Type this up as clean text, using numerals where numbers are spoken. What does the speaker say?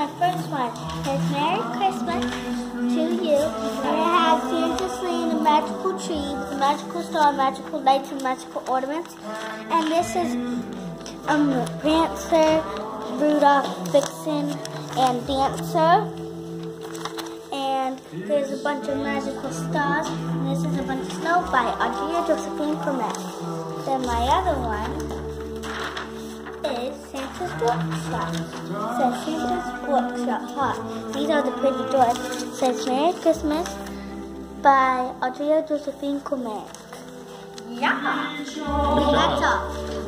my first one. It says Merry Christmas to you. And it has Santa's sleigh and a magical tree, with a magical star, magical lights, and magical ornaments. And this is Prancer, Rudolph, Vixen, and Dancer. And there's a bunch of magical stars. And this is a bunch of snow by Andrea Josephine Clement. Then my other one is Santa's Workshop. It says Santa's Workshop Hot. These are the pretty doors. It says Merry Christmas by Andrea Josephine Clement. Yeah. That's all.